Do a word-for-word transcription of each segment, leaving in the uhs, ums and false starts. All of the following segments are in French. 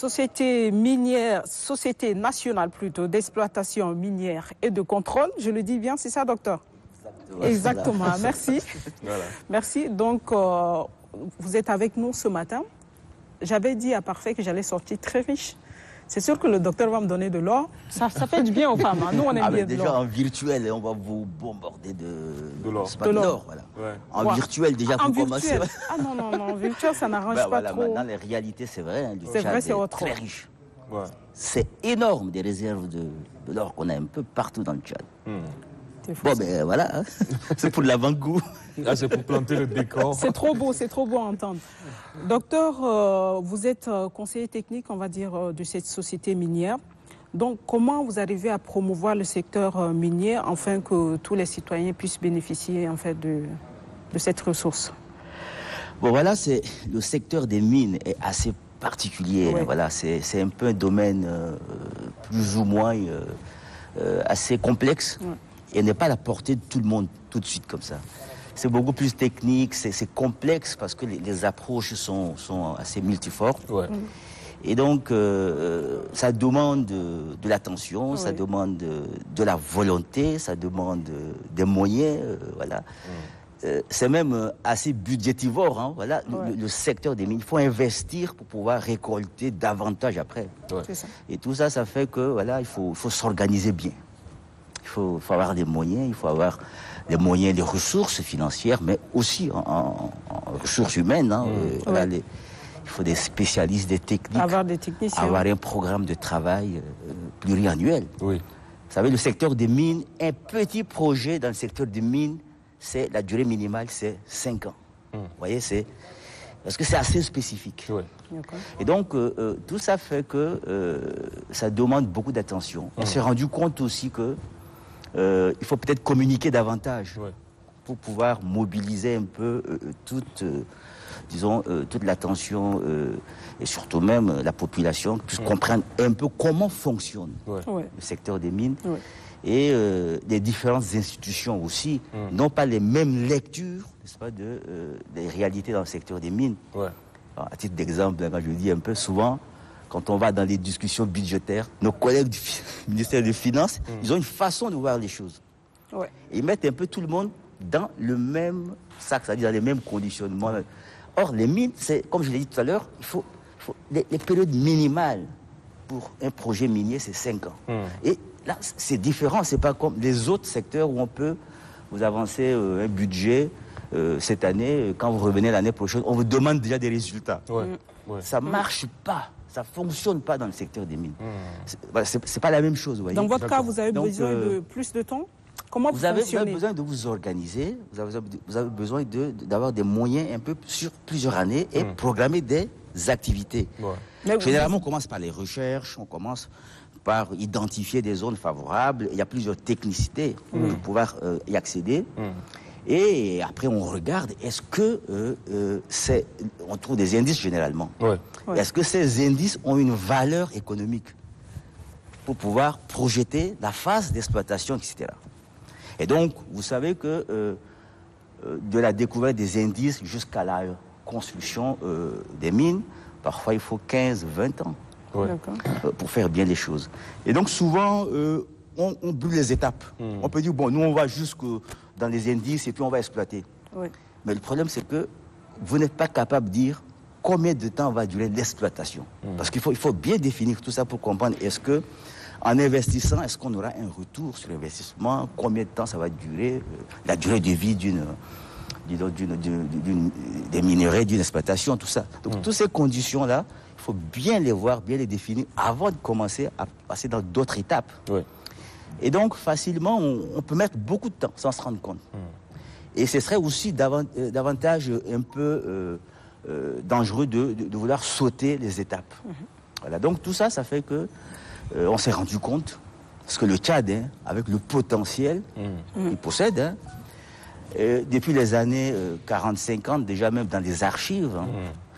société minière, société nationale plutôt, d'exploitation minière et de contrôle. Je le dis bien, c'est ça, docteur? Exactement. Exactement. Voilà. Merci. Voilà. Merci. Donc, euh, vous êtes avec nous ce matin. J'avais dit à Parfait que j'allais sortir très riche. C'est sûr que le docteur va me donner de l'or. Ça, ça fait du bien aux femmes. Hein. Nous, on aime ah bien de l'or. Déjà, en virtuel, on va vous bombarder de, de l'or. De l'or, voilà. Ouais. En ouais. virtuel, déjà, ah, pour commencer. Ah non, non, non. En virtuel, ça n'arrange bah, pas voilà, trop. Maintenant, les réalités, c'est vrai. Hein, c'est vrai, c'est autre. Très riche. Ouais. C'est énorme, des réserves de, de l'or qu'on a un peu partout dans le Tchad. Hmm. Bon, ben voilà, hein. C'est pour de l'avant-goût. Ah, c'est pour planter le décor. C'est trop beau, c'est trop beau à entendre. Docteur, euh, vous êtes conseiller technique, on va dire, de cette société minière. Donc, comment vous arrivez à promouvoir le secteur minier afin que tous les citoyens puissent bénéficier en fait, de, de cette ressource? Bon, voilà, c'est, le secteur des mines est assez particulier. Ouais. Voilà, c'est, c'est un peu un domaine euh, plus ou moins euh, euh, assez complexe. Ouais. Et n'est pas à la portée de tout le monde tout de suite comme ça. C'est beaucoup plus technique, c'est, c'est complexe parce que les, les approches sont, sont assez multiformes. Ouais. Mmh. Et donc, euh, ça demande de, de l'attention, ouais. ça demande de, de la volonté, ça demande des moyens, euh, voilà. Mmh. Euh, c'est même assez budgétivore, hein, voilà, ouais. le, le secteur des mines. Il faut investir pour pouvoir récolter davantage après. Ouais. C'est ça. Et tout ça, ça fait que, voilà, il faut, il faut s'organiser bien. Il faut, faut avoir des moyens, il faut avoir des moyens, des ressources financières, mais aussi en, en, en ressources humaines. Hein, mmh. euh, voilà, ouais. les, il faut des spécialistes, des techniques. Avoir des techniciens. Avoir un programme de travail euh, pluriannuel. Oui. Vous savez, le secteur des mines, un petit projet dans le secteur des mines, c'est, la durée minimale, c'est cinq ans. Mmh. Vous voyez, c'est... Parce que c'est assez spécifique. Oui. Et donc, euh, euh, tout ça fait que euh, ça demande beaucoup d'attention. Mmh. On s'est rendu compte aussi que Euh, il faut peut-être communiquer davantage ouais. pour pouvoir mobiliser un peu euh, toute, euh, disons, euh, toute l'attention euh, et surtout même euh, la population puisse ouais. comprendre un peu comment fonctionne ouais. le secteur des mines ouais. et euh, les différentes institutions aussi mmh. n'ont pas les mêmes lectures, n'est-ce pas, de, euh, des réalités dans le secteur des mines. Ouais. Alors, à titre d'exemple, quand je dis un peu souvent, quand on va dans les discussions budgétaires, nos collègues du ministère des Finances, mmh. ils ont une façon de voir les choses. Ouais. Et ils mettent un peu tout le monde dans le même sac, c'est-à-dire dans les mêmes conditionnements. Or, les mines, c'est, comme je l'ai dit tout à l'heure, il faut, il faut les, les périodes minimales pour un projet minier, c'est cinq ans. Mmh. Et là, c'est différent, c'est pas comme les autres secteurs où on peut vous avancer euh, un budget euh, cette année, quand vous revenez l'année prochaine, on vous demande déjà des résultats. Ouais. Mmh. Ouais. Ça marche pas. Ça ne fonctionne pas dans le secteur des mines. Mmh. C'est, voilà, c'est, c'est pas la même chose, vous voyez. Dans votre D'accord. cas, vous avez Donc, besoin euh, de plus de temps? Comment vous, vous, avez, fonctionnez? vous avez besoin de vous organiser, vous avez, vous avez besoin de, d'avoir des moyens un peu sur plusieurs années et mmh. programmer des activités. Ouais. Généralement, on commence par les recherches, on commence par identifier des zones favorables. Il y a plusieurs technicités mmh. pour pouvoir euh, y accéder. Mmh. Et après, on regarde, est-ce que euh, euh, c'est... On trouve des indices généralement. Ouais. Ouais. Est-ce que ces indices ont une valeur économique pour pouvoir projeter la phase d'exploitation, et cetera. Et donc, vous savez que euh, de la découverte des indices jusqu'à la construction euh, des mines, parfois il faut quinze, vingt ans ouais. euh, pour faire bien les choses. Et donc, souvent... Euh, On, on brûle les étapes. Mmh. On peut dire, bon, nous, on va jusque dans les indices et puis on va exploiter. Oui. Mais le problème, c'est que vous n'êtes pas capable de dire combien de temps va durer l'exploitation. Mmh. Parce qu'il faut, il faut bien définir tout ça pour comprendre, est-ce que, en investissant, est-ce qu'on aura un retour sur l'investissement? Combien de temps ça va durer? La durée de vie d'une, d'une, d'une, d'une, d'une des minerais, d'une exploitation, tout ça. Donc, mmh. toutes ces conditions-là, il faut bien les voir, bien les définir avant de commencer à passer dans d'autres étapes. Oui. Et donc, facilement, on, on peut mettre beaucoup de temps sans se rendre compte. Mmh. Et ce serait aussi davant, euh, davantage un peu euh, euh, dangereux de, de, de vouloir sauter les étapes. Mmh. Voilà. Donc, tout ça, ça fait que euh, on s'est rendu compte, parce que le Tchad, hein, avec le potentiel mmh. qu'il possède, hein, euh, depuis les années euh, quarante cinquante, déjà même dans des archives, hein,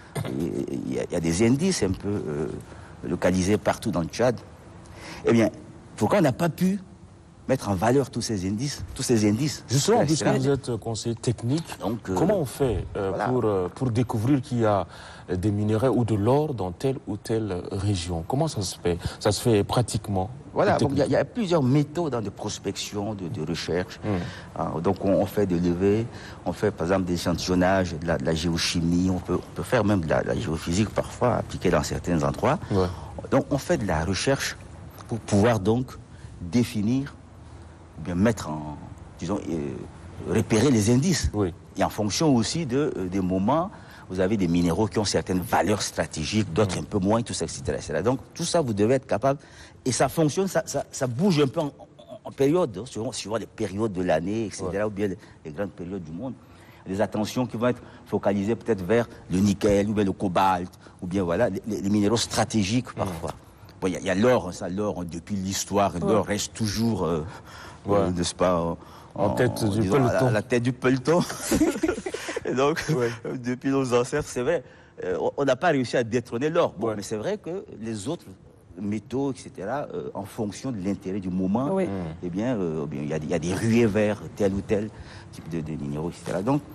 il mmh. y, y a des indices un peu euh, localisés partout dans le Tchad. Eh bien, pourquoi on n'a pas pu mettre en valeur tous ces indices, tous ces indices. Justement, puisque vous êtes conseiller technique, Donc, euh, comment on fait euh, voilà. pour, euh, pour découvrir qu'il y a des minerais ou de l'or dans telle ou telle région? Comment ça se fait? Ça se fait pratiquement? Voilà, il y, y a plusieurs méthodes de prospection, de, de recherche. Mmh. Alors, donc on, on fait des levées, on fait par exemple des échantillonnages, de la, de la géochimie, on peut, on peut faire même de la, de la géophysique parfois, appliquée dans certains endroits. Ouais. Donc on fait de la recherche pour pouvoir donc définir, ou bien mettre en, disons, euh, repérer les indices. Oui. Et en fonction aussi de, euh, des moments, vous avez des minéraux qui ont certaines valeurs stratégiques, d'autres mmh. un peu moins, tout ça, et cetera, et cetera. Donc tout ça, vous devez être capable, et ça fonctionne, ça, ça, ça bouge un peu en, en, en période, suivant, suivant les périodes de l'année, et cetera, ouais. ou bien les, les grandes périodes du monde. Les attentions qui vont être focalisées peut-être vers le nickel, ou bien le cobalt, ou bien voilà, les, les minéraux stratégiques parfois. Mmh. Bon, il y, y a l'or, ça, l'or, depuis l'histoire, ouais. l'or reste toujours, euh, ouais. euh, n'est-ce pas, en, en tête en, du disons, peloton. À la, à la tête du peloton. Et donc, ouais. depuis nos ancêtres, c'est vrai, euh, on n'a pas réussi à détrôner l'or. Bon, ouais. mais c'est vrai que les autres métaux, et cetera, euh, en fonction de l'intérêt du moment, oui. eh bien, euh, il y, y a des ruées vers tel ou tel type de, de minéraux, et cetera. Donc,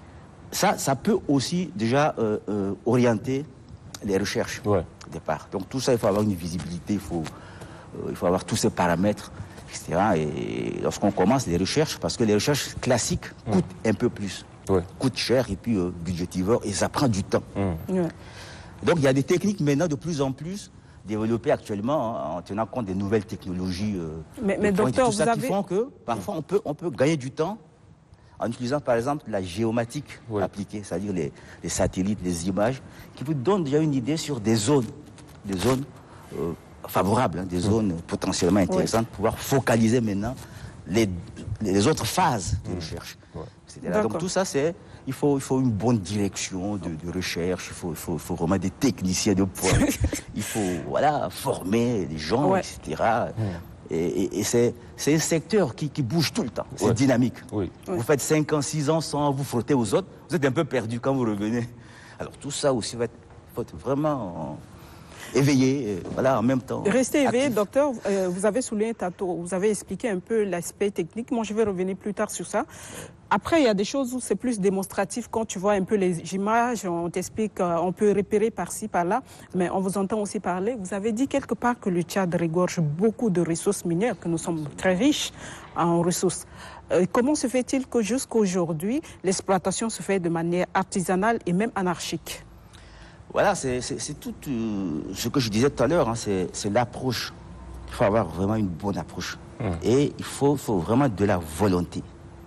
ça, ça peut aussi déjà euh, euh, orienter les recherches ouais. au départ. Donc, tout ça, il faut avoir une visibilité, il faut, euh, il faut avoir tous ces paramètres, et cetera. Et lorsqu'on commence les recherches, parce que les recherches classiques mmh. coûtent un peu plus. Ouais. Coûte cher et puis euh, budgétivore et ça prend du temps. Mmh. Ouais. Donc il y a des techniques maintenant de plus en plus développées actuellement hein, en tenant compte des nouvelles technologies. Euh, mais mais docteur, tout ça vous avez... qui font que parfois on peut, on peut gagner du temps en utilisant par exemple la géomatique ouais. appliquée, c'est-à-dire les, les satellites, les images, qui vous donnent déjà une idée sur des zones, des zones euh, favorables, hein, des mmh. zones potentiellement intéressantes, ouais. pour pouvoir focaliser maintenant les, les autres phases de mmh. recherche. Ouais. Donc tout ça, c'est, il faut, il faut une bonne direction de, de recherche, il faut, il, faut, il faut vraiment des techniciens de pointe, il faut voilà, former les gens, ouais. et cetera. Mmh. Et, et, et c'est, c'est un secteur qui, qui bouge tout le temps, c'est ouais. dynamique. Oui. Vous ouais. faites cinq ans, six ans sans vous frotter aux autres, vous êtes un peu perdu quand vous revenez. Alors tout ça aussi, va être, faut être vraiment éveillé, voilà, en même temps. Restez éveillé, actif. Docteur. Euh, vous avez souligné tantôt, vous avez expliqué un peu l'aspect technique. Moi, je vais revenir plus tard sur ça. Après, il y a des choses où c'est plus démonstratif. Quand tu vois un peu les images, on t'explique, on peut repérer par-ci, par-là, mais on vous entend aussi parler. Vous avez dit quelque part que le Tchad regorge beaucoup de ressources minières, que nous sommes très riches en ressources. Euh, comment se fait-il que jusqu'à aujourd'hui, l'exploitation se fait de manière artisanale et même anarchique ? Voilà, c'est tout euh, ce que je disais tout à l'heure, hein, c'est l'approche. Il faut avoir vraiment une bonne approche. Mmh. Et il faut, faut vraiment de la volonté.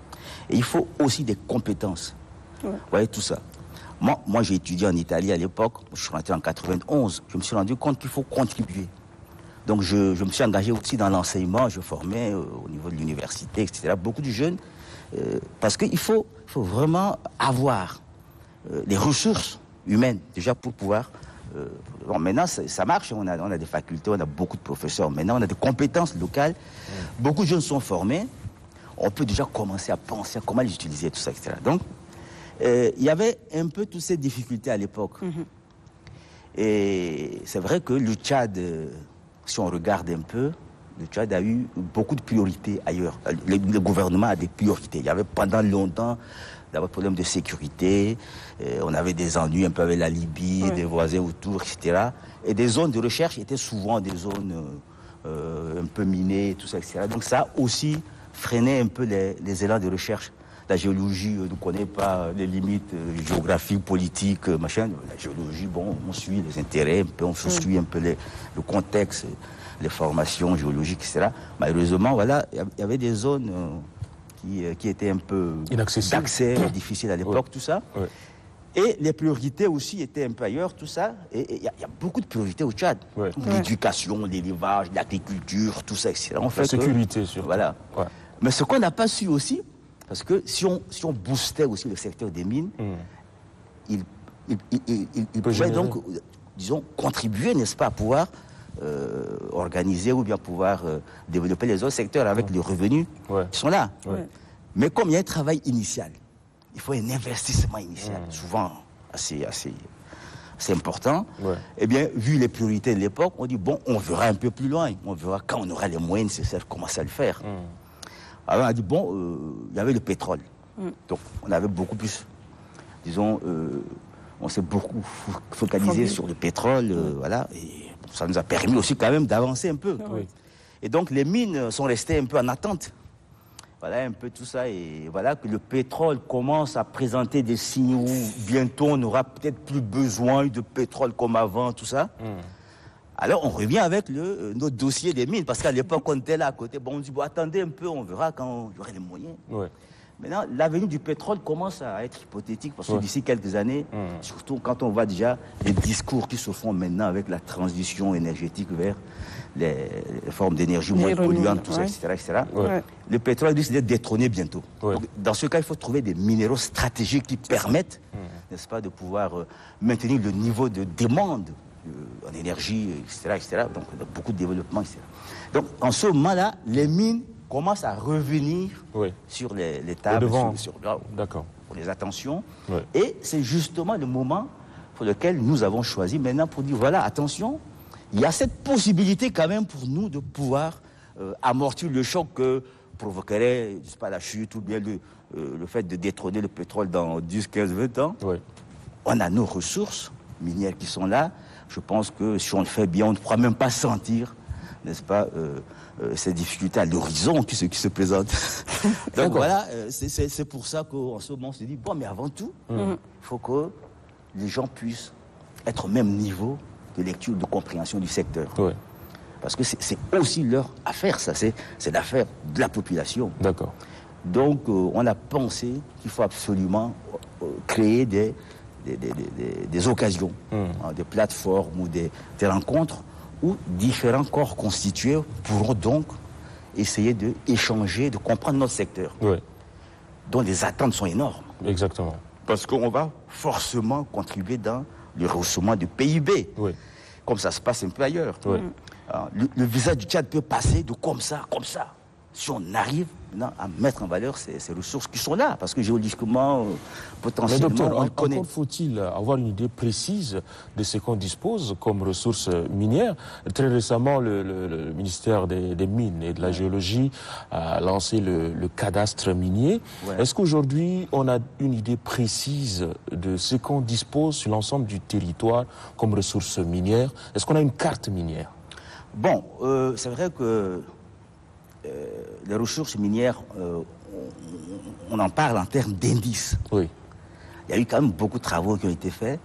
Et il faut aussi des compétences. Ouais. Vous voyez, tout ça. Moi, moi j'ai étudié en Italie à l'époque, je suis rentré en quatre-vingt-onze, je me suis rendu compte qu'il faut contribuer. Donc je, je me suis engagé aussi dans l'enseignement, je formais euh, au niveau de l'université, et cetera. Beaucoup de jeunes, euh, parce qu'il faut, faut vraiment avoir euh, les ressources humaines, déjà pour pouvoir... Euh, bon, maintenant, ça, ça marche, on a, on a des facultés, on a beaucoup de professeurs. Maintenant, on a des compétences locales. Mmh. Beaucoup de jeunes sont formés. On peut déjà commencer à penser à comment les utiliser, tout ça, et cetera. Donc, euh, il y avait un peu toutes ces difficultés à l'époque. Mmh. Et c'est vrai que le Tchad, euh, si on regarde un peu, le Tchad a eu beaucoup de priorités ailleurs. Le, le gouvernement a des priorités. Il y avait pendant longtemps des problèmes de sécurité, euh, on avait des ennuis un peu avec la Libye, ouais. des voisins autour, et cetera. Et des zones de recherche étaient souvent des zones euh, euh, un peu minées, tout ça, et cetera. Donc ça a aussi freiné un peu les, les élans de recherche. La géologie euh, ne connaît pas les limites euh, géographiques, politiques, euh, machin. La géologie, bon, on suit les intérêts, un peu, on ouais. suit un peu les, le contexte, les formations géologiques, et cetera. Malheureusement, voilà, il y avait des zones... Euh, Qui, qui était un peu d'accès difficile à l'époque, ouais. tout ça. Ouais. Et les priorités aussi étaient un peu ailleurs, tout ça. Et il y, y a beaucoup de priorités au Tchad. Ouais. L'éducation, l'élevage, l'agriculture, tout ça, et cetera. On fait la sécurité, surtout. Voilà. Ouais. Mais ce qu'on n'a pas su aussi, parce que si on, si on boostait aussi le secteur des mines, mm. il, il, il, il, il pouvait donc, disons, contribuer, n'est-ce pas, à pouvoir... Euh, organiser ou bien pouvoir euh, développer les autres secteurs avec ouais. les revenus ouais. qui sont là. Ouais. Mais comme il y a un travail initial, il faut un investissement initial, mmh. souvent assez, assez, c'est important. Ouais. Eh bien, vu les priorités de l'époque, on dit, bon, on verra un peu plus loin. On verra quand on aura les moyens nécessaires, commencer à le faire. Mm. Alors, on a dit, bon, il euh, y avait le pétrole. Mm. Donc, on avait beaucoup plus, disons, euh, on s'est beaucoup focalisé Fondé. sur le pétrole, euh, mm. voilà. Et ça nous a permis aussi quand même d'avancer un peu. Oui. Et donc, les mines sont restées un peu en attente. Voilà un peu tout ça, et voilà que le pétrole commence à présenter des signaux où bientôt on n'aura peut-être plus besoin de pétrole comme avant, tout ça. Mm. Alors on revient avec le, euh, notre dossier des mines, parce qu'à l'époque on était là à côté, bon on dit bon attendez un peu, on verra quand il y aura les moyens. Ouais. Maintenant l'avenir du pétrole commence à être hypothétique, parce que ouais. d'ici quelques années, mm. surtout quand on voit déjà les discours qui se font maintenant avec la transition énergétique vers les, les formes d'énergie moins polluantes, tout ça, ouais. et cetera, et cetera. Ouais. Le pétrole risque d'être détrôné bientôt. Ouais. Donc, dans ce cas, il faut trouver des minéraux stratégiques qui permettent, mmh. n'est-ce pas, de pouvoir euh, maintenir le niveau de demande euh, en énergie, et cetera, et cetera. Donc, beaucoup de développement, et cetera. Donc, en ce moment-là, les mines commencent à revenir oui. sur les, les tables, sur, sur, D'accord. pour les attentions. Ouais. Et c'est justement le moment pour lequel nous avons choisi maintenant pour dire, voilà, attention, il y a cette possibilité quand même pour nous de pouvoir euh, amortir le choc que provoquerait, je sais pas, la chute ou bien le, euh, le fait de détrôner le pétrole dans dix, quinze, vingt ans. Oui. On a nos ressources minières qui sont là. Je pense que si on le fait bien, on ne pourra même pas sentir, n'est-ce pas, euh, euh, ces difficultés à l'horizon qui se, qui se présentent. Donc voilà, euh, c'est, c'est, c'est pour ça qu'en ce moment on se dit, bon, mais avant tout, il mmh. faut que les gens puissent être au même niveau de lecture, de compréhension du secteur. Oui. Parce que c'est, c'est aussi leur affaire, ça, c'est, c'est l'affaire de la population. D'accord. Donc, euh, on a pensé qu'il faut absolument euh, créer des, des, des, des, des occasions, mmh. hein, des plateformes ou des, des rencontres où différents corps constitués pourront donc essayer d'échanger, de comprendre notre secteur, oui. dont les attentes sont énormes. Exactement. Parce qu'on va forcément contribuer dans le rehaussement du P I B, oui. comme ça se passe un peu ailleurs. Oui. Alors, le, le visa du Tchad peut passer de comme ça, comme ça. Si on arrive maintenant à mettre en valeur ces, ces ressources qui sont là, parce que géologiquement, euh, potentiellement, Mais docteur, on le connaît. Encore faut-il avoir une idée précise de ce qu'on dispose comme ressources minières. Très récemment, le, le, le ministère des, des Mines et de la Géologie a lancé le, le cadastre minier. Ouais. Est-ce qu'aujourd'hui, on a une idée précise de ce qu'on dispose sur l'ensemble du territoire comme ressources minières? Est-ce qu'on a une carte minière? Bon, euh, c'est vrai que Euh, les ressources minières, euh, on, on en parle en termes d'indices. Oui. Il y a eu quand même beaucoup de travaux qui ont été faits,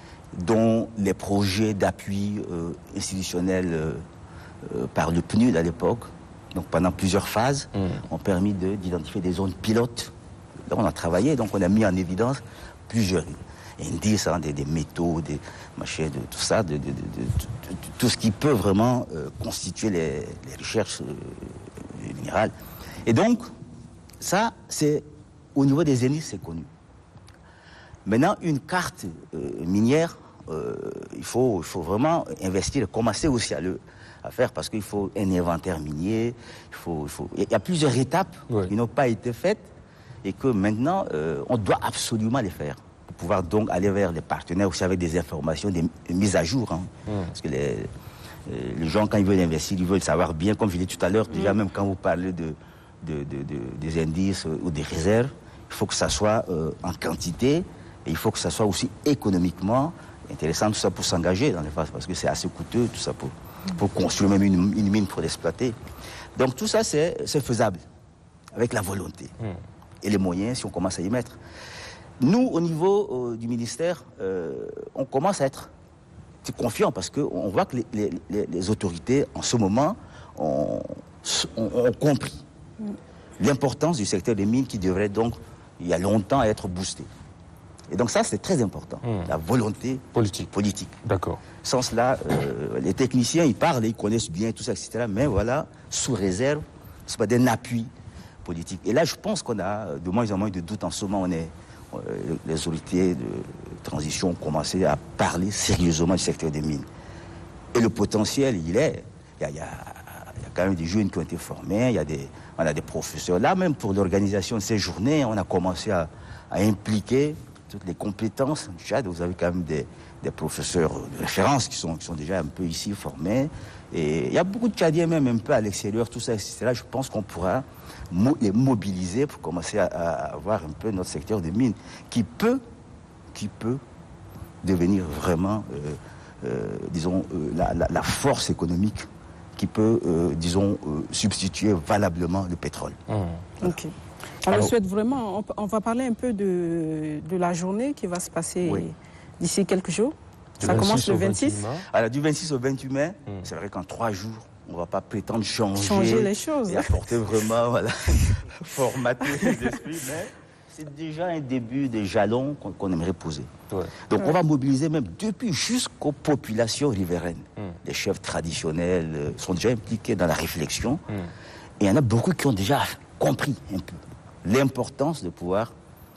dont les projets d'appui euh, institutionnel euh, euh, par le P N U D à l'époque, donc pendant plusieurs phases, mmh. ont permis de, d'identifier des zones pilotes. Là, on a travaillé, donc on a mis en évidence plusieurs indices, hein, des, des métaux, des machins, de tout ça, de, de, de, de, de, de tout ce qui peut vraiment euh, constituer les, les recherches euh, minérales. Et donc, ça, c'est au niveau des indices, c'est connu. Maintenant, une carte euh, minière, euh, il faut, il faut vraiment investir et commencer aussi à le à faire parce qu'il faut un inventaire minier. Il faut, il faut, il y a plusieurs étapes oui. qui n'ont pas été faites et que maintenant, euh, on doit absolument les faire. Pouvoir donc aller vers les partenaires aussi avec des informations, des, des mises à jour. Hein. Mmh. Parce que les, les gens, quand ils veulent investir, ils veulent savoir bien, comme je l'ai dit tout à l'heure, mmh. déjà même quand vous parlez de, de, de, de, des indices ou des réserves, il faut que ça soit euh, en quantité et il faut que ça soit aussi économiquement intéressant, tout ça pour s'engager dans les phases, parce que c'est assez coûteux, tout ça pour, pour construire même une, une mine pour l'exploiter. Donc tout ça, c'est, c'est faisable, avec la volonté mmh. et les moyens, si on commence à y mettre. Nous, au niveau euh, du ministère, euh, on commence à être confiants parce qu'on voit que les, les, les, les autorités, en ce moment, ont, ont, ont compris mm. l'importance du secteur des mines qui devrait donc, il y a longtemps, être boosté. Et donc ça, c'est très important, mm. la volonté politique. politique. D'accord. Sans cela, euh, les techniciens, ils parlent, ils connaissent bien tout ça, et cetera. Mais voilà, sous réserve, c'est pas d'un appui politique. Et là, je pense qu'on a de moins en moins de doutes en ce moment. On est les autorités de transition ont commencé à parler sérieusement du secteur des mines. Et le potentiel, il est. Il y a, il y a, il y a quand même des jeunes qui ont été formés, il y a des, on a des professeurs. Là, même pour l'organisation de ces journées, on a commencé à, à impliquer toutes les compétences du Tchad. Vous avez quand même des, des professeurs de référence qui sont, qui sont déjà un peu ici formés. Et il y a beaucoup de Tchadiens même un peu à l'extérieur, tout ça, et cetera. Je pense qu'on pourra mo les mobiliser pour commencer à, à avoir un peu notre secteur des mines qui peut, qui peut devenir vraiment, euh, euh, disons, euh, la, la, la force économique qui peut, euh, disons, euh, substituer valablement le pétrole. Mmh. Voilà. Ok. On Alors, le souhaite vraiment. On, on va parler un peu de, de la journée qui va se passer oui. d'ici quelques jours. Ça commence le vingt-six. Alors, du vingt-six au vingt-huit mai, mmh. c'est vrai qu'en trois jours, on ne va pas prétendre changer, changer les choses et apporter vraiment, voilà, formater les esprits, mais c'est déjà un début des jalons qu'on qu'on aimerait poser. Ouais. Donc ouais. on va mobiliser même depuis jusqu'aux populations riveraines. Mm. Les chefs traditionnels euh, sont déjà impliqués dans la réflexion. Mm. Et il y en a beaucoup qui ont déjà compris un peu l'importance de pouvoir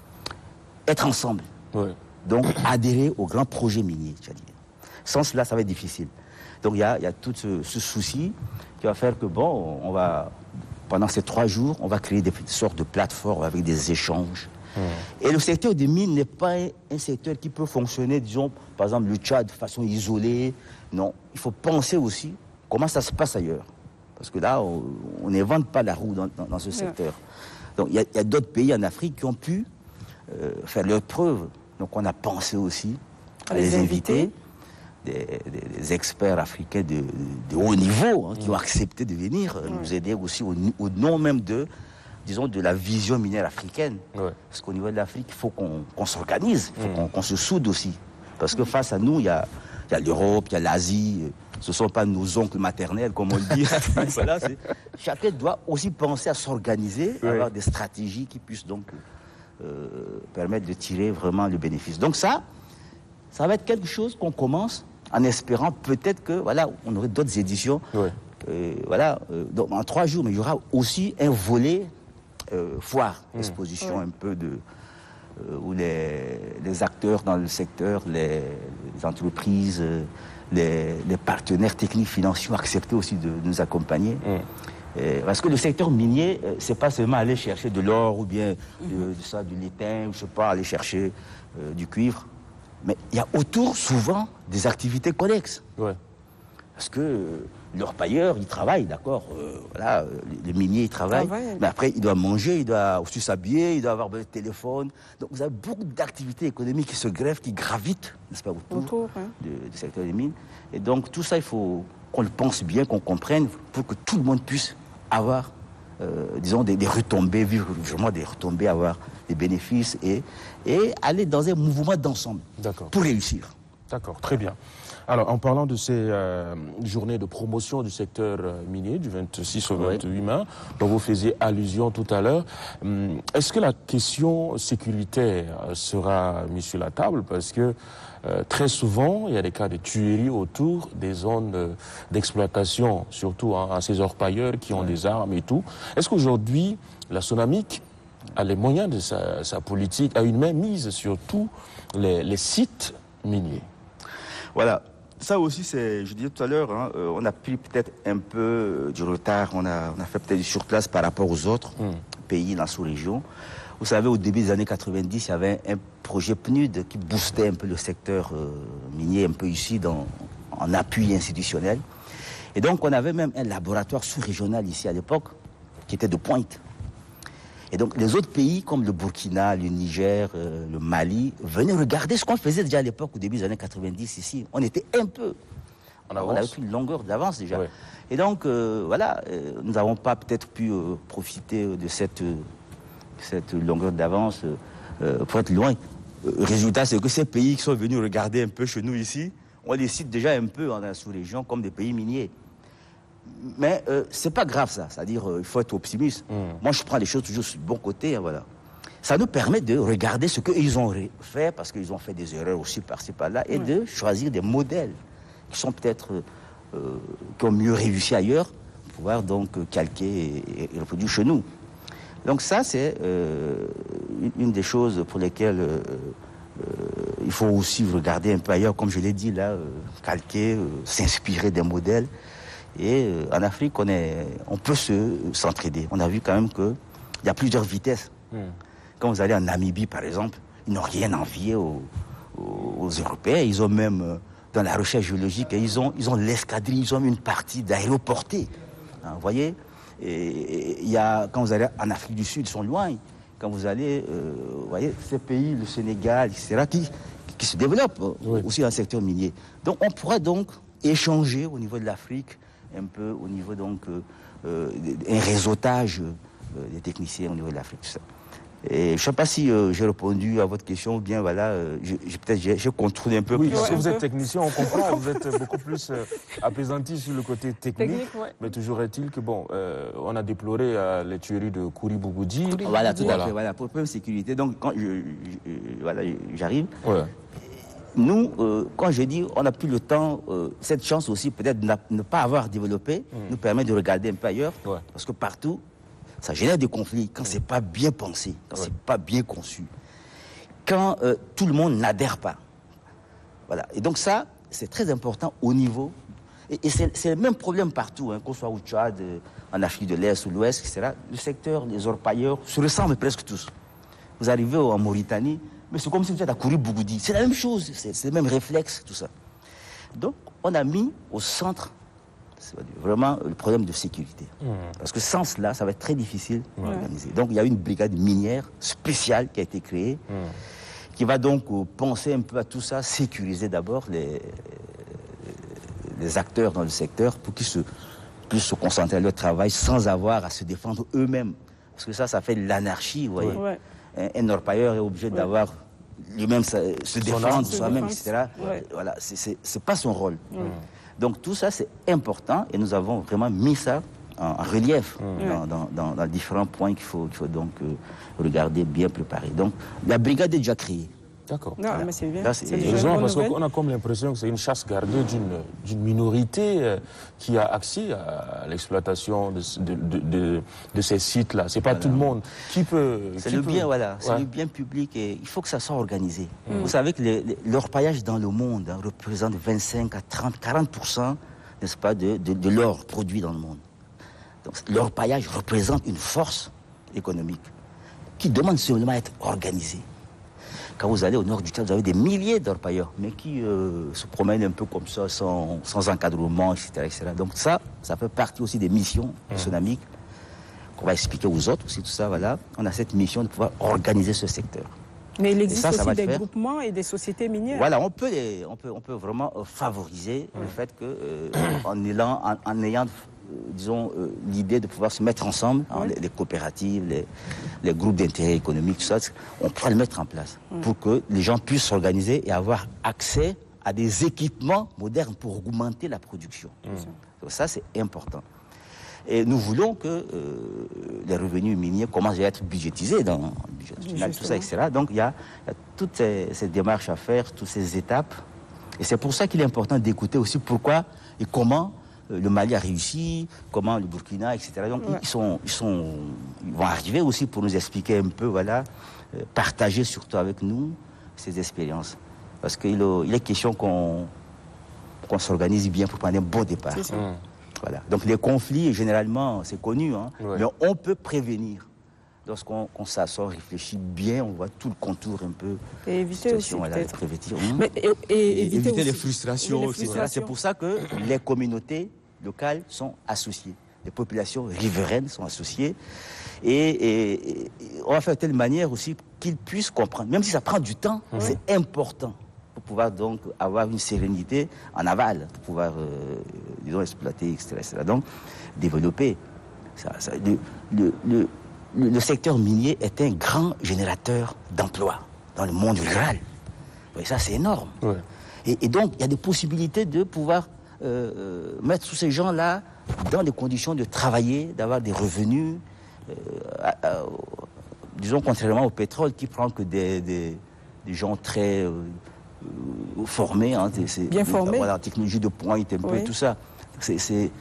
être ensemble. Ouais. Donc adhérer au grand projet minier. Sans cela, ça va être difficile. Donc il y a, il y a tout ce, ce souci qui va faire que, bon, on va... Pendant ces trois jours, on va créer des sortes de plateformes avec des échanges. Mmh. Et le secteur des mines n'est pas un, un secteur qui peut fonctionner, disons, par exemple, le Tchad de façon isolée. Non, il faut penser aussi comment ça se passe ailleurs. Parce que là, on n'invente pas la roue dans, dans, dans ce secteur. Mmh. Donc, il y a, a d'autres pays en Afrique qui ont pu euh, faire leurs preuves. Donc, on a pensé aussi à les, les inviter. inviter. Des, des, des experts africains de, de haut niveau hein, mmh. qui ont accepté de venir euh, mmh. nous aider aussi au, au nom même de, disons, de la vision minière africaine. Ouais. Parce qu'au niveau de l'Afrique, il faut qu'on qu'on s'organise, il faut mmh. qu'on qu'on se soude aussi. Parce que face à nous, il y a, y a l'Europe, il y a l'Asie, ce ne sont pas nos oncles maternels, comme on le dit. Voilà, chacun doit aussi penser à s'organiser, ouais. avoir des stratégies qui puissent donc euh, permettre de tirer vraiment le bénéfice. Donc ça, ça va être quelque chose qu'on commence en espérant peut-être que, voilà, on aurait d'autres éditions. Ouais. Euh, voilà, euh, donc en trois jours, mais il y aura aussi un volet euh, foire, mmh. exposition ouais. un peu de... Euh, où les, les acteurs dans le secteur, les, les entreprises, les, les partenaires techniques financiers ont accepté aussi de, de nous accompagner. Mmh. Et, parce que le secteur minier, euh, c'est pas seulement aller chercher de l'or ou bien mmh. de, de ça, du l'étain, ou je sais pas, aller chercher euh, du cuivre. Mais il y a autour, souvent, des activités connexes. Ouais. Parce que euh, leur payeur, il travaille, d'accord. Euh, voilà, les miniers, ils travaillent. Ah ouais. Mais après, il doit manger, il doit aussi s'habiller, il doit avoir un téléphone. Donc, vous avez beaucoup d'activités économiques qui se greffent, qui gravitent, n'est-ce pas, autour, autour hein. du, du secteur des mines. Et donc, tout ça, il faut qu'on le pense bien, qu'on comprenne, pour que tout le monde puisse avoir, euh, disons, des, des retombées, vivre vraiment des retombées, avoir des bénéfices et, et aller dans un mouvement d'ensemble pour réussir. D'accord, très bien. Alors, en parlant de ces euh, journées de promotion du secteur euh, minier, du vingt-six au vingt-huit mai, dont vous faisiez allusion tout à l'heure, hum, est-ce que la question sécuritaire sera mise sur la table? Parce que euh, très souvent, il y a des cas de tueries autour des zones euh, d'exploitation, surtout hein, à ces orpailleurs qui ont ouais. des armes et tout. Est-ce qu'aujourd'hui, la SONAMIC a les moyens de sa, sa politique, a une main mise sur tous les, les sites miniers? Voilà. Ça aussi, c'est, je disais tout à l'heure, hein, euh, on a pris peut-être un peu euh, du retard, on a, on a fait peut-être du surplace par rapport aux autres mm. pays dans la sous-région. Vous savez, au début des années quatre-vingt-dix, il y avait un projet P N U D qui boostait un peu le secteur euh, minier, un peu ici, dans, en appui institutionnel. Et donc, on avait même un laboratoire sous-régional ici à l'époque, qui était de pointe. Et donc, les autres pays, comme le Burkina, le Niger, euh, le Mali, venaient regarder ce qu'on faisait déjà à l'époque, au début des années quatre-vingt-dix, ici. On était un peu... On, on avait pris une longueur d'avance déjà. Ouais. Et donc, euh, voilà, euh, nous n'avons pas peut-être pu euh, profiter de cette, euh, cette longueur d'avance euh, pour être loin. Le euh, résultat, c'est que ces pays qui sont venus regarder un peu chez nous ici, on les cite déjà un peu dans la sous-région comme des pays miniers. Mais euh, c'est pas grave ça, c'est-à-dire euh, il faut être optimiste. Mmh. Moi je prends les choses toujours sur le bon côté, hein, voilà. Ça nous permet de regarder ce qu'ils ont fait, parce qu'ils ont fait des erreurs aussi par-ci par-là, et mmh. de choisir des modèles qui sont peut-être euh, qui ont mieux réussi ailleurs, pour pouvoir donc calquer et, et reproduire chez nous. Donc ça c'est euh, une des choses pour lesquelles euh, euh, il faut aussi regarder un peu ailleurs, comme je l'ai dit là, euh, calquer, euh, s'inspirer des modèles. Et euh, en Afrique, on, est, on peut se, s'entraider. On a vu quand même qu'il y a plusieurs vitesses. Mm. Quand vous allez en Namibie, par exemple, ils n'ont rien envié aux, aux, aux Européens. Ils ont même, euh, dans la recherche géologique, ils ont, ils ont l'escadrille, ils ont une partie d'aéroportée. Hein, vous voyez, et, et, y a, quand vous allez en Afrique du Sud, ils sont loin. Quand vous allez, euh, vous voyez, ces pays, le Sénégal, et cetera, qui, qui se développent oui. aussi dans le secteur minier. Donc on pourra donc échanger au niveau de l'Afrique, un peu au niveau donc euh, euh, un réseautage euh, des techniciens au niveau de l'Afrique, tout ça. Et je ne sais pas si euh, j'ai répondu à votre question ou bien voilà, euh, je, je, peut-être j'ai, j'ai contrôlé un peu oui, plus. Oui, vous êtes technicien, on comprend, vous êtes beaucoup plus euh, apaisanti sur le côté technique, technique ouais. Mais toujours est-il que bon, euh, on a déploré euh, les tueries de Kouri Bougoudi. Voilà, tout à fait, voilà, pour le problème de sécurité. Donc quand je, je, je, voilà, j'arrive, ouais. Nous, euh, quand je dis on n'a plus le temps, euh, cette chance aussi peut-être de ne pas avoir développé mmh. nous permet de regarder un peu ailleurs, ouais. Parce que partout, ça génère des conflits quand c'est pas bien pensé, quand ouais. c'est pas bien conçu, quand euh, tout le monde n'adhère pas. Voilà. Et donc ça, c'est très important au niveau. Et, et c'est, c'est le même problème partout, hein, qu'on soit au Tchad, en Afrique de l'Est ou l'Ouest, et cetera. Le secteur, les orpailleurs se ressemblent presque tous. Vous arrivez en Mauritanie, mais c'est comme si vous êtes à Kouri Bougoudi. C'est la même chose, c'est, c'est le même réflexe, tout ça. Donc, on a mis au centre c'est vraiment le problème de sécurité. Mmh. Parce que sans cela, ça va être très difficile mmh. d'organiser. Donc, il y a une brigade minière spéciale qui a été créée, mmh. qui va donc penser un peu à tout ça, sécuriser d'abord les, les acteurs dans le secteur pour qu'ils se, puissent se concentrer à leur travail sans avoir à se défendre eux-mêmes. Parce que ça, ça fait de l'anarchie, vous voyez. Ouais. Un, un orpailleur est obligé ouais. d'avoir lui-même se, se défendre soi-même, et cetera. Ouais. Voilà, c'est, c'est, c'est pas son rôle. Mmh. Donc tout ça, c'est important et nous avons vraiment mis ça en relief mmh. dans, dans, dans, dans différents points qu'il faut, qu'il faut donc euh, regarder, bien préparer. Donc la brigade est déjà créée. D'accord. Non, voilà. Mais c'est bien. Là, c'est, c'est raison, parce qu'on a comme l'impression que c'est une chasse gardée d'une, d'une minorité euh, qui a accès à l'exploitation de, de, de, de, de ces sites-là. C'est pas voilà. tout le monde qui peut... C'est qui le peut... bien, voilà. Ouais. C'est le bien public et il faut que ça soit organisé. Mmh. Vous savez que les, les, l'orpaillage dans le monde hein, représente vingt-cinq à trente, quarante pour cent, n'est-ce pas, de, de, de l'or produit dans le monde. Donc l'orpaillage représente une force économique qui demande seulement à être organisée. Quand vous allez au nord du Tchad, vous avez des milliers d'orpailleurs, mais qui euh, se promènent un peu comme ça, sans, sans encadrement, et cetera, et cetera. Donc ça, ça fait partie aussi des missions mmh. sonamiques qu'on va expliquer aux autres aussi, tout ça, voilà. On a cette mission de pouvoir organiser ce secteur. Mais il existe ça, ça aussi des faire. groupements et des sociétés minières. Voilà, on peut, les, on peut, on peut vraiment euh, favoriser mmh. le fait que, euh, en, ayant, en, en ayant euh, disons, euh, l'idée de pouvoir se mettre ensemble, oui. hein, les, les coopératives, les, les groupes d'intérêt économique, tout ça, on pourra le mettre en place mmh. pour que les gens puissent s'organiser et avoir accès à des équipements modernes pour augmenter la production. Mmh. Donc ça, c'est important. Et nous voulons que euh, les revenus miniers commencent à être budgétisés dans le budget national, tout ça, et cetera. Donc il y a, il y a toutes ces, ces démarches à faire, toutes ces étapes. Et c'est pour ça qu'il est important d'écouter aussi pourquoi et comment le Mali a réussi, comment le Burkina, et cetera. Donc ouais. ils, sont, ils, sont, ils vont arriver aussi pour nous expliquer un peu, voilà, euh, partager surtout avec nous ces expériences. Parce qu'il il est question qu'on, qu'on s'organise bien pour prendre un bon départ. C'est ça. Mmh. Voilà. Donc les conflits, généralement, c'est connu, hein, ouais. mais on peut prévenir. Lorsqu'on on s'assoit, on réfléchit bien, on voit tout le contour un peu. Et éviter aussi voilà, peut-être. Prévenir, mais, et, et, et éviter, éviter aussi. les frustrations. Les frustrations. C'est pour ça que les communautés locales sont associées. Les populations riveraines sont associées. Et, et, et on va faire de telle manière aussi qu'ils puissent comprendre. Même si ça prend du temps, mmh. c'est important pour pouvoir donc avoir une sérénité en aval, pour pouvoir, euh, disons, exploiter, et cetera, et cetera. Donc, développer. Ça, ça, le, le, le, le secteur minier est un grand générateur d'emplois dans le monde rural. Et ça, c'est énorme. Ouais. Et, et donc, il y a des possibilités de pouvoir euh, mettre tous ces gens-là dans des conditions de travailler, d'avoir des revenus, euh, à, à, disons, contrairement au pétrole qui prend que des, des, des gens très euh, euh, formés. Hein, c'est, Bien formés. Voilà, technologie de pointe, un peu, oui. tout ça. C'est, c'est...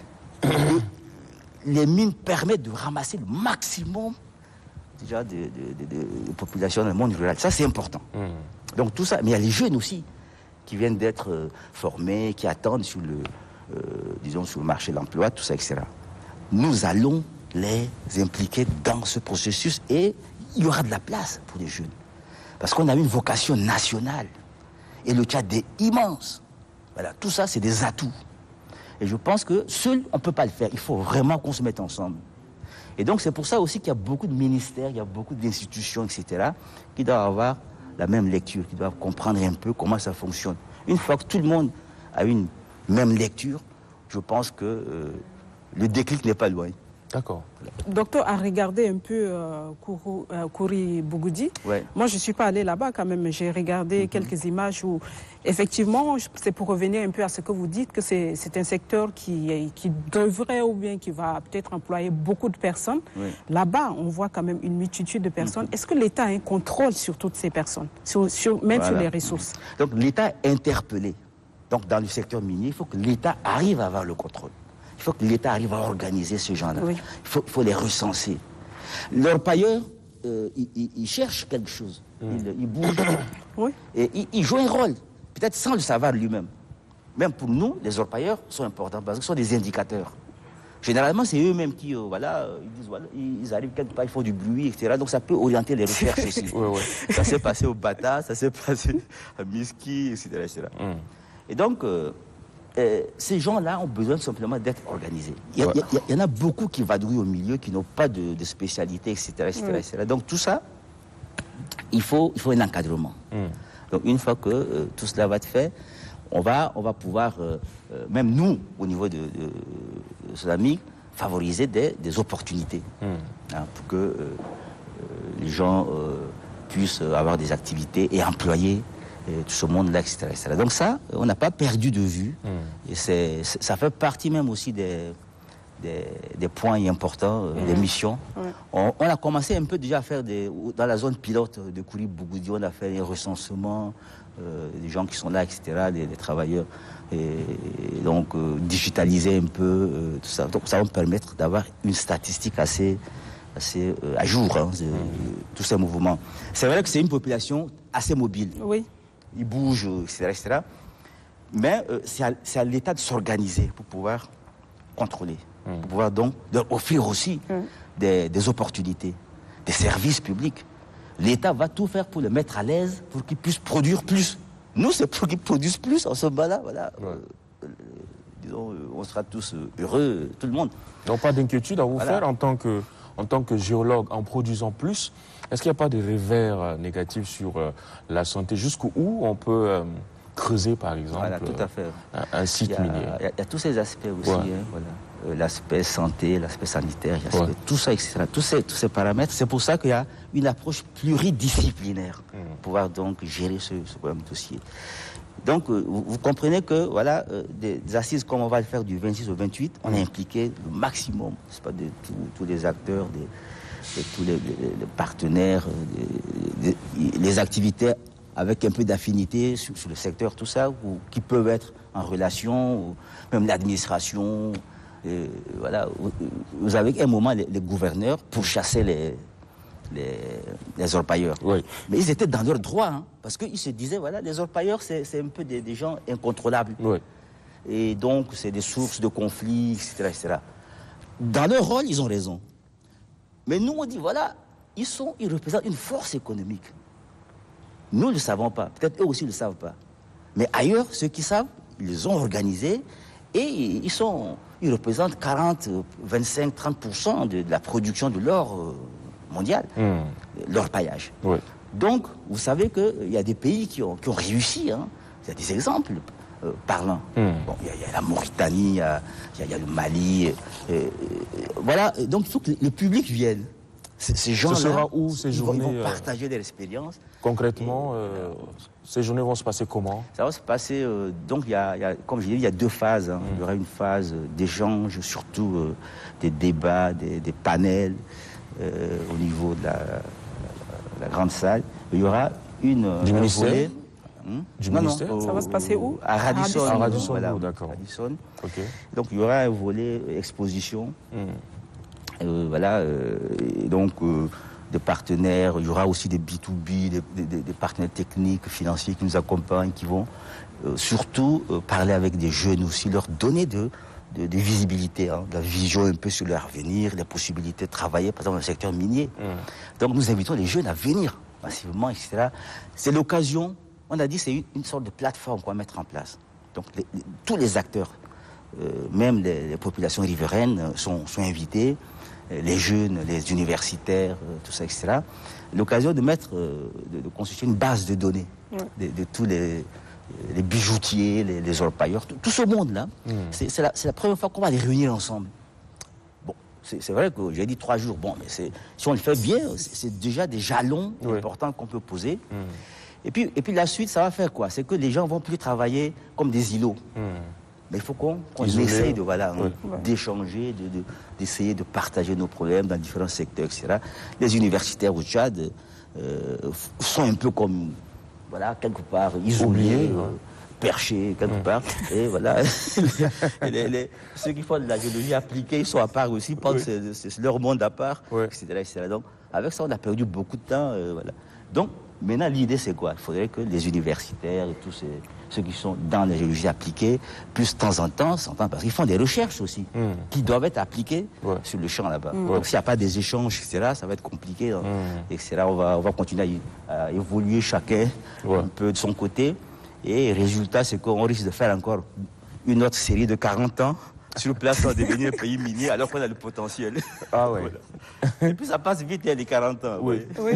Les mines permettent de ramasser le maximum déjà de, de, de, de population dans le monde rural. Ça, c'est important. Mmh. Donc tout ça, mais il y a les jeunes aussi qui viennent d'être euh, formés, qui attendent sur le, euh, disons, sur le marché de l'emploi, tout ça, et cetera. Nous allons les impliquer dans ce processus et il y aura de la place pour les jeunes. Parce qu'on a une vocation nationale. Et le Tchad est immense. Voilà, tout ça, c'est des atouts. Et je pense que seul, on ne peut pas le faire. Il faut vraiment qu'on se mette ensemble. Et donc, c'est pour ça aussi qu'il y a beaucoup de ministères, il y a beaucoup d'institutions, et cetera, qui doivent avoir la même lecture, qui doivent comprendre un peu comment ça fonctionne. Une fois que tout le monde a une même lecture, je pense que euh, le déclic n'est pas loin. D'accord. Docteur a regardé un peu euh, Kourou, euh, Kouri Bougoudi. Ouais. Moi, je ne suis pas allée là-bas quand même. J'ai regardé mm-hmm. quelques images où, effectivement, c'est pour revenir un peu à ce que vous dites, que c'est un secteur qui, qui devrait ou bien qui va peut-être employer beaucoup de personnes. Ouais. Là-bas, on voit quand même une multitude de personnes. Mm-hmm. Est-ce que l'État a un contrôle sur toutes ces personnes, sur, sur, même voilà. sur les ressources? Donc, l'État est interpellé. Donc, dans le secteur minier, il faut que l'État arrive à avoir le contrôle. Il faut que l'État arrive à organiser ces gens-là. Oui. Il, faut, il faut les recenser. Leurs pailleurs, euh, ils, ils cherchent quelque chose. Mmh. Ils, ils bougent. Oui. Et ils, ils jouent un rôle, peut-être sans le savoir lui-même. Même pour nous, les orpailleurs sont importants parce que ce sont des indicateurs. Généralement, c'est eux-mêmes qui, euh, voilà, ils disent, voilà, ils arrivent quelque part, ils font du bruit, et cetera. Donc ça peut orienter les recherches aussi. Oui, oui. Ça s'est passé au Bata, ça s'est passé à Miski, et cetera, et cetera. Mmh. Et donc... Euh, Euh, ces gens-là ont besoin simplement d'être organisés. Il y, ouais. il, y a, il y en a beaucoup qui vadrouillent au milieu, qui n'ont pas de, de spécialité, et cetera, et cetera, ouais. et cetera. Donc tout ça, il faut, il faut un encadrement. Mm. Donc une fois que euh, tout cela va être fait, on va, on va pouvoir, euh, euh, même nous, au niveau de, de, de Sodamic, favoriser des, des opportunités mm. hein, pour que euh, euh, les gens euh, puissent avoir des activités et employer tout ce monde-là, et cetera, et cetera. Donc ça, on n'a pas perdu de vue. Mmh. Et c'est, ça fait partie même aussi des, des, des points importants, mmh. des missions. Mmh. On, on a commencé un peu déjà à faire des... Dans la zone pilote de Kouri Bougoudi, on a fait des recensements euh, des gens qui sont là, et cetera, des, des travailleurs. Et, et donc, euh, digitaliser un peu euh, tout ça. Donc ça va me permettre d'avoir une statistique assez... assez euh, à jour, hein, de, mmh. tous ces mouvements. C'est vrai que c'est une population assez mobile. Oui. Ils bougent, et cetera, et cetera. Mais euh, c'est à, à l'État de s'organiser pour pouvoir contrôler, mmh. pour pouvoir donc leur offrir aussi mmh. des, des opportunités, des services publics. L'État va tout faire pour les mettre à l'aise, pour qu'ils puissent produire plus. Nous, c'est pour qu'ils produisent plus en ce moment-là. Voilà. Ouais. Euh, disons, on sera tous heureux, tout le monde. Donc pas d'inquiétude à vous voilà. faire en tant que, en tant que géologue, en produisant plus. Est-ce qu'il n'y a pas de revers euh, négatifs sur euh, la santé, jusqu'où on peut euh, creuser, par exemple, voilà, tout à fait. Euh, un, un site il y a, minier? Il y, y a tous ces aspects aussi, ouais. hein, voilà. euh, l'aspect santé, l'aspect sanitaire, ouais. tout ça, et cetera. Tous ces, tous ces paramètres, c'est pour ça qu'il y a une approche pluridisciplinaire mmh. pour pouvoir donc gérer ce, ce problème dossier. Donc, euh, vous, vous comprenez que, voilà, euh, des, des assises comme on va le faire du vingt-six au vingt-huit, on a impliqué le maximum, c'est pas de tous les acteurs, des de tous les, les, les partenaires, les, les, les activités avec un peu d'affinité sur, sur le secteur, tout ça, ou, qui peuvent être en relation, ou même l'administration. Voilà. Vous avez un moment les, les gouverneurs pour chasser les, les, les orpailleurs. Oui. Mais ils étaient dans leur droit, hein, parce qu'ils se disaient, voilà, les orpailleurs, c'est un peu des, des gens incontrôlables. Oui. Et donc, c'est des sources de conflits, et cetera, et cetera. Dans leur rôle, ils ont raison. Mais nous, on dit, voilà, ils, sont, ils représentent une force économique. Nous ne le savons pas. Peut-être eux aussi ne le savent pas. Mais ailleurs, ceux qui savent, ils les ont organisés et ils, sont, ils représentent quarante, vingt-cinq, trente pour cent de, de la production de l'or mondial, mmh. l'or paillage. Oui. Donc, vous savez qu'il y a des pays qui ont, qui ont réussi. Hein. Il y a des exemples euh, parlants. Mmh. Bon, il, y a, il y a la Mauritanie, il y a, il y a, il y a le Mali. Euh, euh, voilà, donc il faut que le public vienne. Ces gens-là, ce sera où ces journées, ils vont partager euh, des expériences. Concrètement, et, euh, ces journées vont se passer comment? Ça va se passer, euh, donc il y, a, il y a, comme je l'ai dit, il y a deux phases. Hein. Mmh. Il y aura une phase d'échange, surtout euh, des débats, des, des panels euh, au niveau de la, la, la grande salle. Il y aura une... Du ministère volet, hmm? Du non, ministère non, ça va se passer où? À Radisson. À Radisson, voilà, oh, d'accord. Radisson. Okay. Donc il y aura un volet exposition. Mmh. Euh, voilà, euh, et donc euh, des partenaires, il y aura aussi des B deux B, des, des, des partenaires techniques, financiers qui nous accompagnent, qui vont euh, surtout euh, parler avec des jeunes aussi, leur donner de, de, de visibilité, hein, de la vision un peu sur leur avenir, les possibilités de travailler, par exemple, dans le secteur minier. Mmh. Donc nous invitons les jeunes à venir massivement, et cetera. C'est l'occasion, on a dit c'est une, une sorte de plateforme qu'on va mettre en place. Donc les, les, tous les acteurs, euh, même les, les populations riveraines sont, sont invités, euh, les jeunes, les universitaires, euh, tout ça, et cetera. L'occasion de mettre, euh, de, de constituer une base de données ouais. de, de tous les, les bijoutiers, les, les orpailleurs, tout, tout ce monde-là. Mmh. C'est, c'est, la, c'est la première fois qu'on va les réunir ensemble. Bon, c'est, c'est vrai que j'ai dit trois jours, bon, mais c'est, si on le fait bien, c'est, c'est déjà des jalons oui. importants qu'on peut poser. Mmh. Et puis, et puis la suite, ça va faire quoi? C'est que les gens vont plus travailler comme des îlots. Mmh. Mais il faut qu'on, qu'on essaye de, voilà, oui. d'échanger, de, de, d'essayer de partager nos problèmes dans différents secteurs, et cetera. Les universitaires au Tchad euh, sont un peu comme, voilà, quelque part, isolés, euh, perchés, quelque ouais. part. Et voilà, les, les, ceux qui font de la géologie appliquée, ils sont à part aussi, pensent oui. que c'est, c'est leur monde à part, ouais. et cetera, et cetera. Donc, avec ça, on a perdu beaucoup de temps, euh, voilà. Donc, maintenant, l'idée, c'est quoi? Il faudrait que les universitaires et tous ces, ceux qui sont dans la géologie appliquée, plus de temps en temps, s'entendent, parce qu'ils font des recherches aussi, mmh. qui doivent être appliquées ouais. sur le champ là-bas. Mmh. Donc, s'il n'y a pas des échanges, et cetera, ça va être compliqué, hein, mmh. et cetera. On va, on va continuer à, à évoluer chacun ouais. un peu de son côté. Et le résultat, c'est qu'on risque de faire encore une autre série de quarante ans sur place pour devenir un pays minier, alors qu'on a le potentiel. Ah ouais. Voilà. Et puis, ça passe vite, il y a les quarante ans. Oui. oui.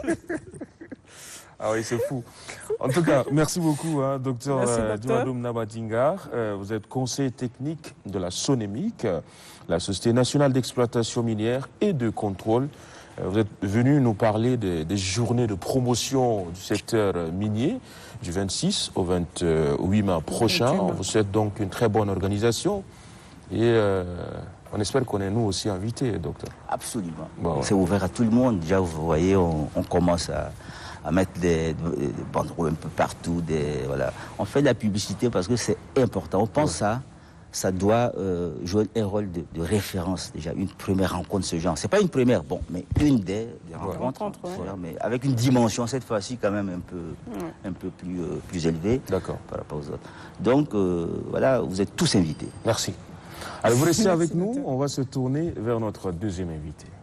Ah oui, c'est fou. En tout cas, merci beaucoup, hein, docteur euh, Duadoum Nabadingar. Euh, vous êtes conseiller technique de la SONEMIC, la Société nationale d'exploitation minière et de contrôle. Euh, vous êtes venu nous parler des, des journées de promotion du secteur minier du vingt-six au vingt-huit mai prochain. On vous souhaite donc une très bonne organisation et euh, on espère qu'on est nous aussi invités, docteur. Absolument. Bon, ouais. C'est ouvert à tout le monde. Déjà, vous voyez, on, on commence à... à mettre des, des, des banderoles un peu partout. Des, voilà. On fait de la publicité parce que c'est important. On pense que ouais. ça, ça doit euh, jouer un rôle de, de référence, déjà, une première rencontre de ce genre. C'est pas une première, bon, mais une des, des ouais. rencontres, rencontre, ouais. voilà, mais avec une dimension, cette fois-ci, quand même un peu, ouais. un peu plus, euh, plus élevée par rapport aux autres. Donc, euh, voilà, vous êtes tous invités. Merci. Alors, vous restez avec nous, on va se tourner vers notre deuxième invité.